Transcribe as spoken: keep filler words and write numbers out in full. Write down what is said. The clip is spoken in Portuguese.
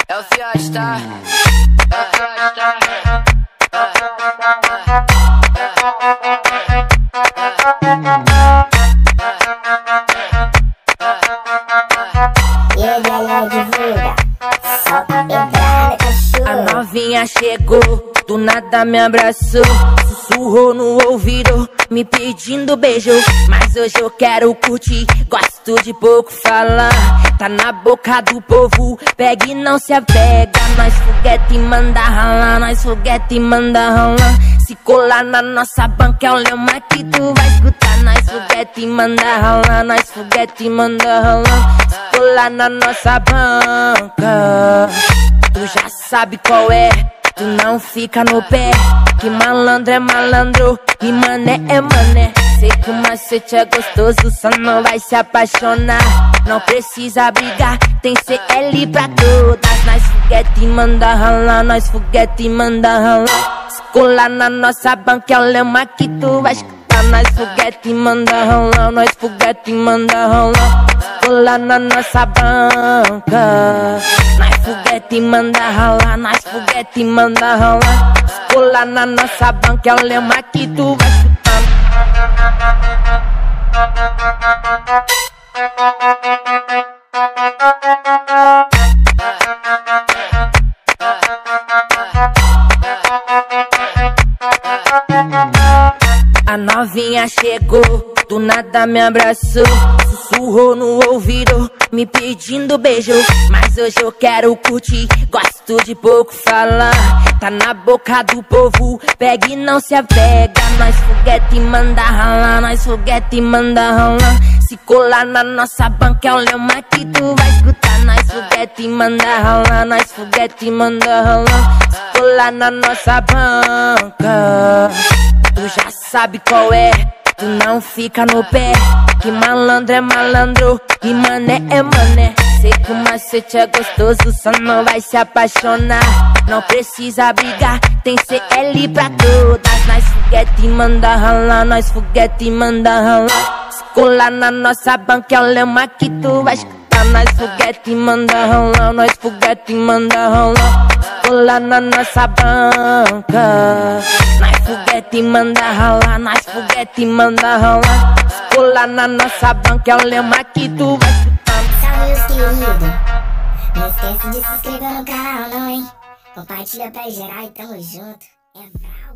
É o Fiesta. É o Fiesta. E aí galera, divulga, só entrar no cachorro. A novinha chegou, do nada me abraçou, sussurrou no ouvido, me pedindo beijo. Mas hoje eu quero curtir, gosto de pouco falar. Tá na boca do povo, pega e não se apega. Nós foguete e manda ralar, nós foguete e manda ralar. Se colar na nossa banca é o lema que tu vai escutar. Nós foguete e manda ralar, nós foguete e manda ralar. Se colar na nossa banca, tu já sabe qual é, tu não fica no pé. Que malandro é malandro e mané é mané. Sei que o macete é gostoso, só não vai se apaixonar. Não precisa brigar, tem C L pra todas. Nós foguete e manda ralar, nós foguete e manda ralar. Se colar na nossa banca é o lema que tu vai escutar. Nós foguete e manda ralar, nós foguete e manda ralar. Se colar na nossa banca, nós foguete e manda ralar, nós foguete e manda ralar. Se colar na nossa banca é o lema que tu vai escutar. A novinha chegou, do nada me abraçou, sussurrou no ouvido, me pedindo beijo. Mas hoje eu quero curtir, gosto de pouco falar. Tá na boca do povo, pega e não se apega. Nós foguete e manda ralar, nós foguete e manda ralar. Se colar na nossa banca é o lema que tu vai escutar. Nós foguete e manda ralar, nós foguete e manda ralar. Se colar na nossa banca, tu já sabe qual é, tu não fica no pé. Que malandro é malandro e mané é mané. Sei que o macete é gostoso, só não vai se apaixonar. Não precisa brigar, tem C L pra todas. Nós foguete e manda ralar, nós foguete e manda ralar. Se colar na nossa banca é o lema que tu vai escutar. Nós foguete e manda ralar, nós foguete e manda ralar. Se colar na nossa banca, nós foguete e manda ralar, nós foguete e manda ralar. Se colar na nossa banca é o lema que tu vai escutar. Salve meus queridos, não esquece de se inscrever no canal não, hein. Compartilha pra geral e tamo junto, é bravo.